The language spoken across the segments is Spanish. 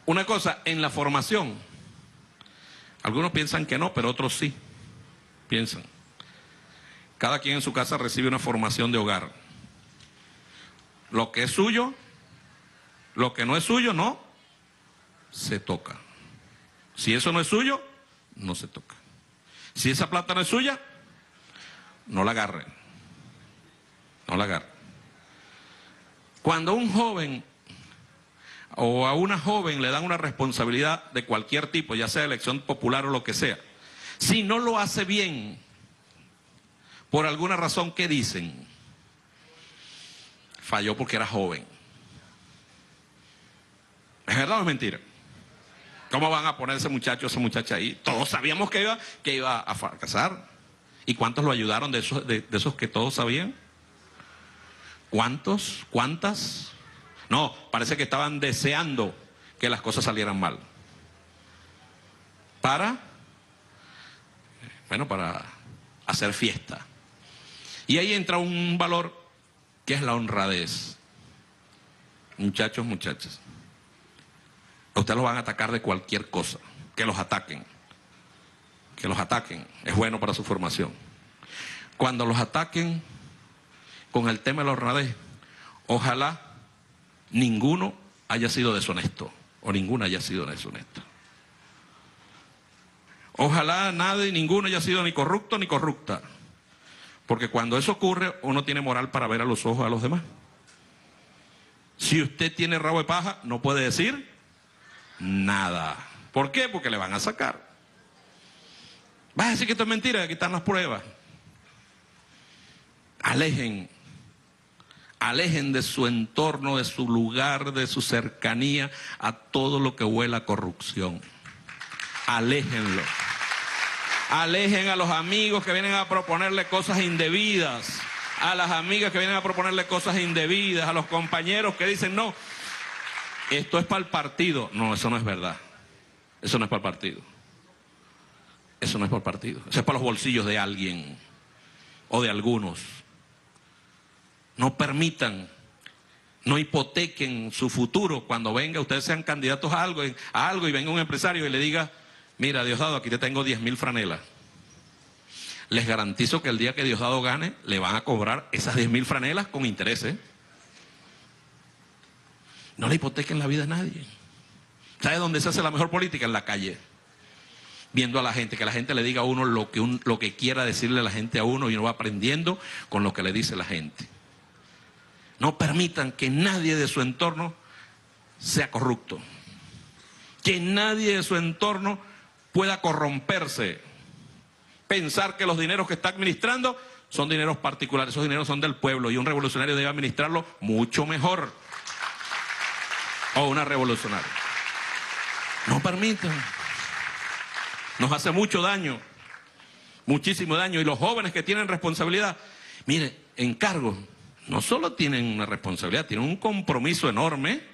Una cosa, en la formación, algunos piensan que no, pero otros sí piensan. Cada quien en su casa recibe una formación de hogar. Lo que es suyo, lo que no es suyo, no se toca. Si eso no es suyo, no se toca. Si esa plata no es suya, no la agarren. No la agarren. Cuando a un joven o a una joven le dan una responsabilidad de cualquier tipo, ya sea elección popular o lo que sea, si no lo hace bien, por alguna razón, ¿qué dicen? Falló porque era joven. ¿Es verdad o es mentira? ¿Cómo van a poner ese muchacho o esa muchacha ahí? Todos sabíamos que iba a fracasar. ¿Y cuántos lo ayudaron de esos que todos sabían? ¿Cuántos? ¿Cuántas? No, parece que estaban deseando que las cosas salieran mal. Para hacer fiesta. Y ahí entra un valor que es la honradez. Muchachos, muchachas, a ustedes los van a atacar de cualquier cosa. Que los ataquen. Que los ataquen. Es bueno para su formación. Cuando los ataquen con el tema de la honradez, ojalá ninguno haya sido deshonesto o ninguna haya sido deshonesta. Ojalá ninguno haya sido ni corrupto ni corrupta. Porque cuando eso ocurre, uno tiene moral para ver a los ojos a los demás. Si usted tiene rabo de paja, no puede decir nada. ¿Por qué? Porque le van a sacar. ¿Vas a decir que esto es mentira? Aquí están las pruebas. Alejen de su entorno, de su lugar, de su cercanía, a todo lo que huela a corrupción. Aléjenlo. Alejen a los amigos que vienen a proponerle cosas indebidas, a las amigas que vienen a proponerle cosas indebidas, a los compañeros que dicen, no, esto es para el partido. No, eso no es verdad. Eso no es para el partido. Eso no es para el partido. Eso es para los bolsillos de alguien o de algunos. No permitan, no hipotequen su futuro cuando venga, ustedes sean candidatos a algo y venga un empresario y le diga, mira, Diosdado, aquí te tengo 10.000 franelas. Les garantizo que el día que Diosdado gane, le van a cobrar esas 10.000 franelas con intereses. No le hipotequen la vida a nadie. ¿Sabe dónde se hace la mejor política? En la calle. Viendo a la gente, que la gente le diga a uno lo que quiera decirle a la gente a uno y uno va aprendiendo con lo que le dice la gente. No permitan que nadie de su entorno sea corrupto. Que nadie de su entorno pueda corromperse. Pensar que los dineros que está administrando son dineros particulares, esos dineros son del pueblo y un revolucionario debe administrarlo mucho mejor. O una revolucionaria. No permitan. Nos hace mucho daño, muchísimo daño. Y los jóvenes que tienen responsabilidad, mire, en cargos, no solo tienen una responsabilidad, tienen un compromiso enorme.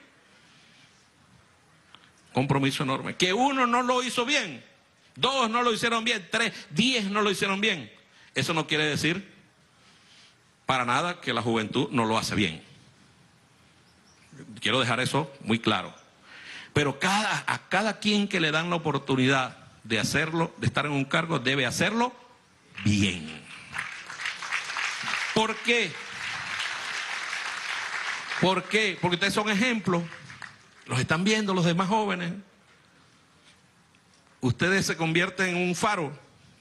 Compromiso enorme. Que uno no lo hizo bien, 2 no lo hicieron bien, 3, 10 no lo hicieron bien. Eso no quiere decir para nada que la juventud no lo hace bien. Quiero dejar eso muy claro. Pero a cada quien que le dan la oportunidad de hacerlo, de estar en un cargo, debe hacerlo bien. ¿Por qué? ¿Por qué? Porque ustedes son ejemplos. Los están viendo los demás jóvenes. Ustedes se convierten en un faro.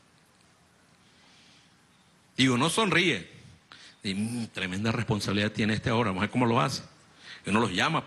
Y uno sonríe. Y tremenda responsabilidad tiene este ahora. Vamos a ver cómo lo hace. Y uno los llama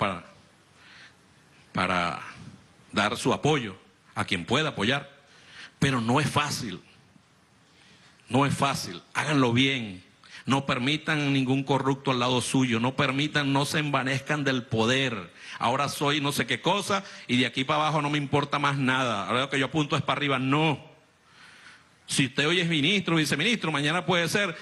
para dar su apoyo a quien pueda apoyar. Pero no es fácil. No es fácil. Háganlo bien. No permitan ningún corrupto al lado suyo. No permitan, no se envanezcan del poder. Ahora soy no sé qué cosa y de aquí para abajo no me importa más nada. Ahora lo que yo apunto es para arriba. No. Si usted hoy es ministro, viceministro, mañana puede ser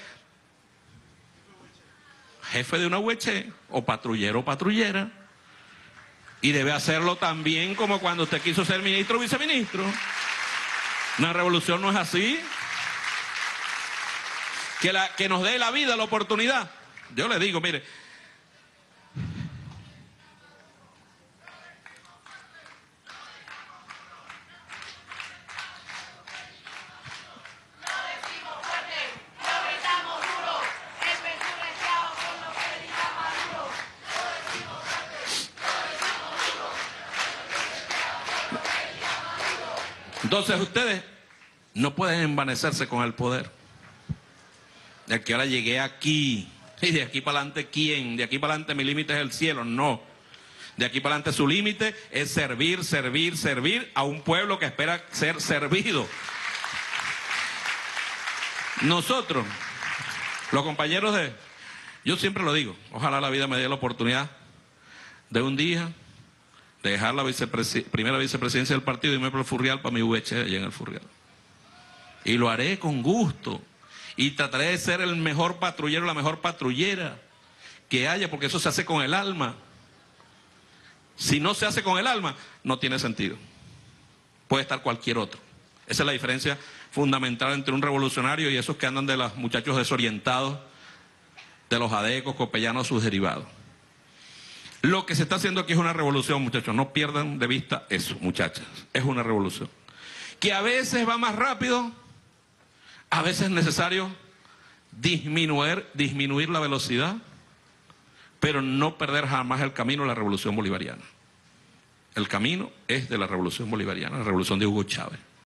jefe de una UH o patrullero o patrullera. Y debe hacerlo también como cuando usted quiso ser ministro o viceministro. Una revolución no es así. Que nos dé la vida, la oportunidad. Yo le digo, mire, Entonces ustedes no pueden envanecerse con el poder. De que ahora llegué aquí, y de aquí para adelante, ¿quién? De aquí para adelante mi límite es el cielo. No. De aquí para adelante su límite es servir, servir, servir a un pueblo que espera ser servido. Nosotros, los compañeros de... Yo siempre lo digo, ojalá la vida me dé la oportunidad de un día de dejar la primera vicepresidencia del partido y irme por el Furrial para mi VH allá en el Furrial. Y lo haré con gusto. Y trataré de ser el mejor patrullero, la mejor patrullera que haya, porque eso se hace con el alma. Si no se hace con el alma, no tiene sentido. Puede estar cualquier otro. Esa es la diferencia fundamental entre un revolucionario y esos que andan de los muchachos desorientados, de los adecos, copellanos, sus derivados. Lo que se está haciendo aquí es una revolución, muchachos. No pierdan de vista eso, muchachas. Es una revolución. Que a veces va más rápido, a veces es necesario disminuir la velocidad, pero no perder jamás el camino de la revolución bolivariana. El camino es de la revolución bolivariana, la revolución de Hugo Chávez.